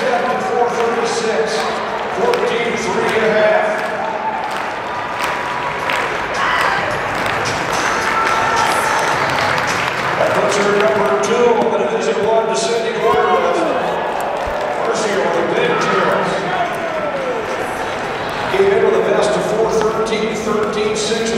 after 436, 14-3.5. That puts her number 2 on the Division I descending order list. First year with the big zeros. Came in with a best of 413, 13-6.